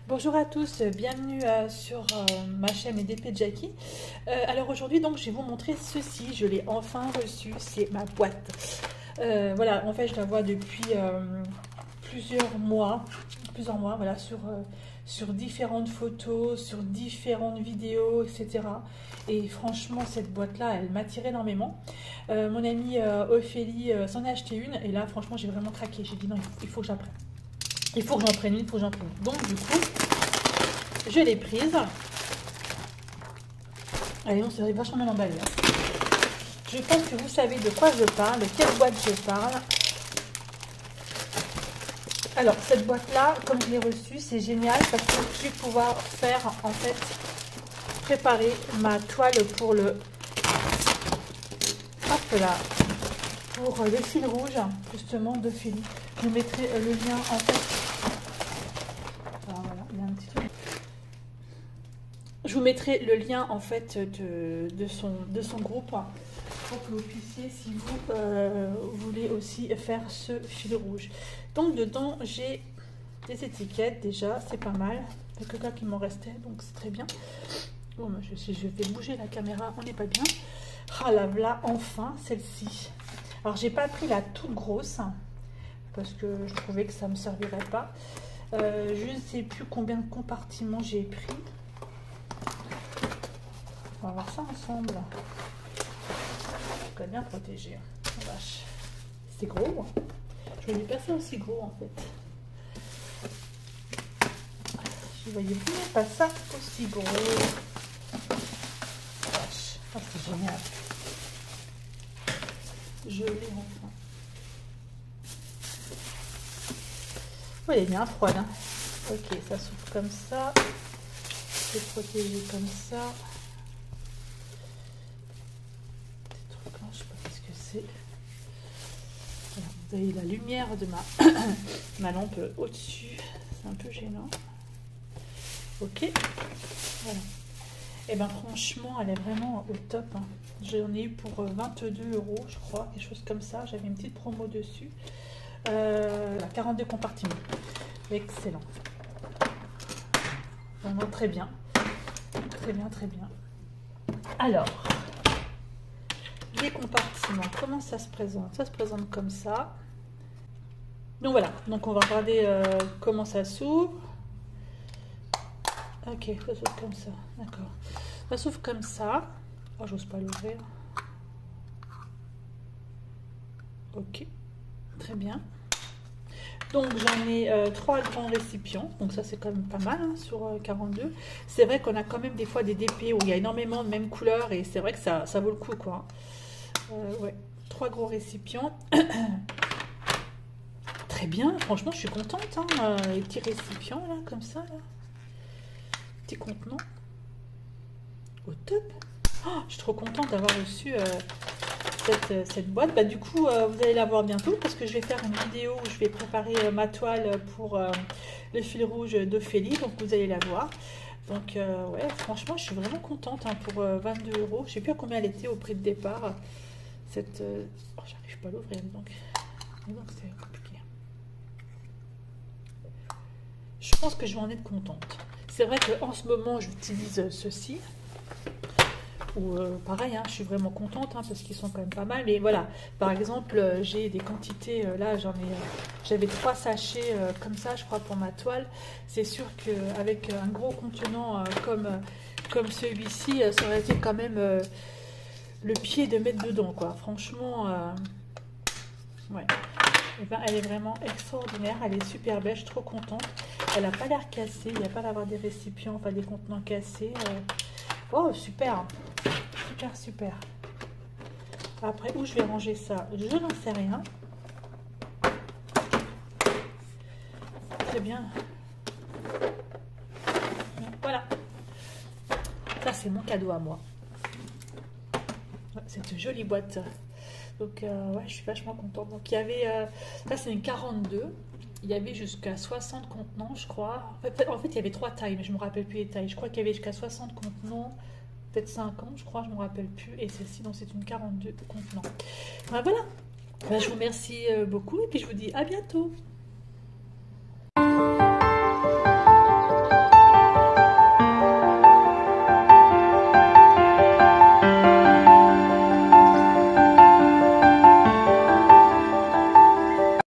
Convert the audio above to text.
Bonjour à tous, bienvenue sur ma chaîne EDP Jackie. Alors aujourd'hui donc je vais vous montrer ceci, je l'ai enfin reçu, c'est ma boîte. Voilà, en fait je la vois depuis plusieurs mois voilà, sur différentes photos, sur différentes vidéos, etc. Et franchement cette boîte là elle m'attire énormément. Mon amie Ophélie s'en a acheté une et là franchement j'ai vraiment craqué, j'ai dit non il faut que j'en prenne. Il faut que j'en prenne une, Donc du coup, je l'ai prise. Allez, non, c'est vachement bien emballé. Je pense que vous savez de quoi je parle, de quelle boîte je parle. Alors, cette boîte-là, comme je l'ai reçue, c'est génial parce que je vais pouvoir faire, en fait, préparer ma toile pour le... Hop là, pour le fil rouge, justement, de fil. Je vous mettrai le lien, en fait. Voilà, il y a un petit truc. Je vous mettrai le lien en fait de son groupe pour que vous puissiez, si vous voulez aussi faire ce fil rouge. Donc dedans j'ai des étiquettes déjà, c'est pas mal. Il y a que là qui m'en restait, donc c'est très bien. Bon, je vais bouger la caméra, on n'est pas bien. Ah là, voilà, enfin celle-ci. Alors j'ai pas pris la toute grosse parce que je trouvais que ça me servirait pas. Je ne sais plus combien de compartiments j'ai pris. On va voir ça ensemble. Je bien protégé. Oh, vache. C'est gros. Je voyais pas ça aussi gros en fait. Je voyais vraiment pas ça aussi gros. Vache. Oh, c'est génial. Je l'ai enfin. Oh, elle est bien froide. Hein. Ok, ça s'ouvre comme ça. C'est protégé comme ça. Je sais pas ce que c'est. Voilà, vous avez la lumière de ma lampe au-dessus. C'est un peu gênant. Ok. Voilà. Et bien franchement, elle est vraiment au top. Hein. J'en ai eu pour 22 €, je crois. Quelque chose comme ça. J'avais une petite promo dessus. 42 compartiments. Excellent. Vraiment très bien. Très bien, très bien. Alors... les compartiments, comment ça se présente? Ça se présente comme ça. Donc voilà, donc on va regarder comment ça s'ouvre. Ok, ça s'ouvre comme ça, d'accord. Ça s'ouvre comme ça. Oh, j'ose pas l'ouvrir. Ok, très bien. Donc j'en ai 3 grands récipients, donc ça c'est quand même pas mal hein, sur 42. C'est vrai qu'on a quand même des fois des DP où il y a énormément de mêmes couleurs et c'est vrai que ça vaut le coup quoi. Ouais, 3 gros récipients. Très bien, franchement je suis contente hein, les petits récipients là comme ça là. Petit contenant au top. Oh, je suis trop contente d'avoir reçu cette boîte. Bah, du coup vous allez la voir bientôt parce que je vais faire une vidéo où je vais préparer ma toile pour le fil rouge d'Ophélie, donc vous allez la voir. Donc ouais, franchement je suis vraiment contente hein, pour 22 €. Je sais plus à combien elle était au prix de départ. Cette oh, j'arrive pas à l'ouvrir donc c'est compliqué. Je pense que je vais en être contente. C'est vrai qu'en ce moment j'utilise ceci ou pareil hein, je suis vraiment contente hein, parce qu'ils sont quand même pas mal, mais voilà, par exemple j'ai des quantités là, j'avais 3 sachets comme ça je crois pour ma toile. C'est sûr qu'avec un gros contenant comme celui-ci, ça aurait été quand même le pied de mettre dedans quoi. Franchement ouais. Et ben, elle est vraiment extraordinaire, elle est super belle, je suis trop contente. Elle n'a pas l'air cassée, il n'y a pas d'avoir des récipients, enfin des contenants cassés. Oh super, super super. Après où je vais ranger ça, je n'en sais rien. Très bien. Voilà, ça c'est mon cadeau à moi. Cette jolie boîte. Donc ouais, je suis vachement contente. Donc il y avait, ça c'est une 42. Il y avait jusqu'à 60 contenants, je crois. En fait, il y avait 3 tailles, mais je ne me rappelle plus les tailles. Je crois qu'il y avait jusqu'à 60 contenants, peut-être 50, je crois, je ne me rappelle plus. Et celle-ci, donc c'est une 42 contenants. Ben, voilà. Ben, je vous remercie beaucoup et puis je vous dis à bientôt.